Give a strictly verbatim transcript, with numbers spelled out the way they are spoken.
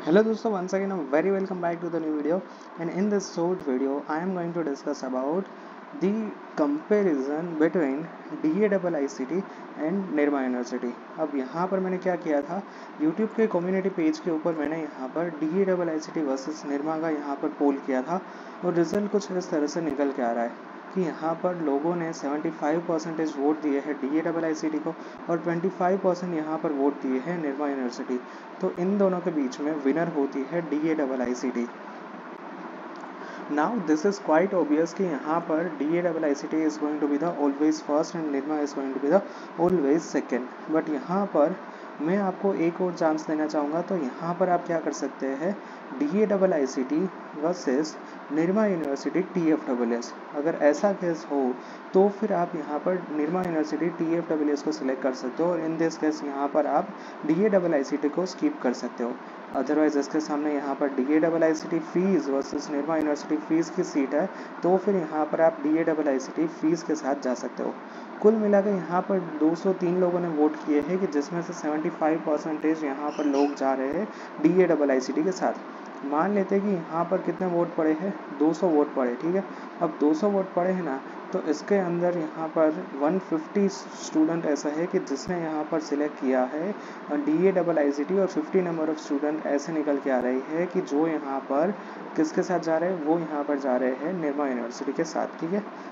Hello dosto, once again a very welcome back to the new video, and in this short video I am going to discuss about the comparison between D A I C T and Nirma University। अब यहाँ पर मैंने क्या किया था, YouTube के community page के ऊपर मैंने यहाँ पर D A I C T versus Nirma का यहाँ पर पोल किया था और रिजल्ट कुछ इस तरह से निकल के आ रहा है कि यहाँ पर लोगों ने पचहत्तर परसेंटेज वोट दिए हैं D A double I C T को और पच्चीस परसेंट यहाँ पर वोट दिए हैं निर्मा यूनिवर्सिटी। तो इन दोनों के बीच में विनर होती है D A double I C T. Now this is quite obvious कि यहाँ पर D A double I C T is going to be the always first and Nirma is going to be the always second. But यहाँ पर मैं आपको एक और chance देना चाहूँगा, तो यहाँ पर आप क्या कर सकते हैं, D A double I C T versus Nirma university T F double S. अगर ऐसा केस हो तो फिर आप यहाँ पर Nirma university T F double S को सिलेक्ट कर सकते हो और इन दिस केस यहाँ पर आप D A double I C T को स्किप कर सकते हो। अदरवाइज इसके सामने यहाँ पर D A double I C T fees versus Nirma university fees की सीट है, तो फिर यहाँ पर आप D A double I C T fees के साथ जा सकते हो। कुल मिलाकर यहाँ पर दो सौ तीन लोगों ने वोट किए हैं कि जिसमें से पचहत्तर परसेंटेज यहाँ पर लोग जा रहे हैं D A double I C T के साथ। मान लेते हैं कि यहाँ पर कितने वोट पड़े हैं, दो सौ वोट पड़े, ठीक है। अब दो सौ वोट पड़े हैं ना, तो इसके अंदर यहाँ पर एक सौ पचास स्टूडेंट ऐसा है कि जिसने यहाँ पर सिलेक्ट किया है D A double I C T और पचास नंबर ऑफ स्टूडेंट ऐसे निकल के आ रहे हैं कि जो यहाँ पर किसके साथ जा रहे हैं, वो यहाँ पर जा रहे हैं निर्मा यूनिवर्सिटी के साथ, ठीक है।